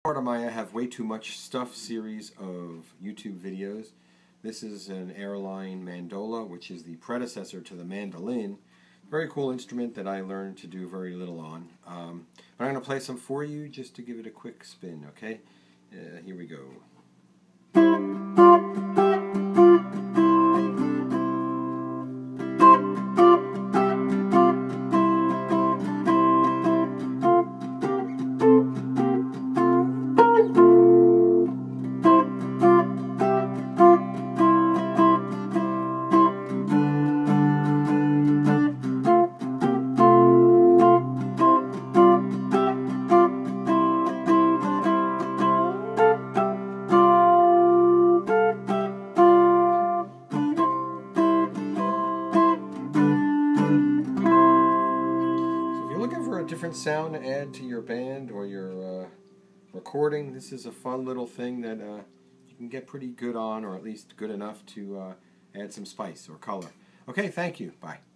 Part of my I Have Way Too Much Stuff series of YouTube videos. This is an Airline Mandola, which is the predecessor to the mandolin. Very cool instrument that I learned to do very little on. I'm going to play some for you just to give it a quick spin, okay? Here we go. Different sound to add to your band or your recording. This is a fun little thing that you can get pretty good on, or at least good enough to add some spice or color. Okay, thank you. Bye.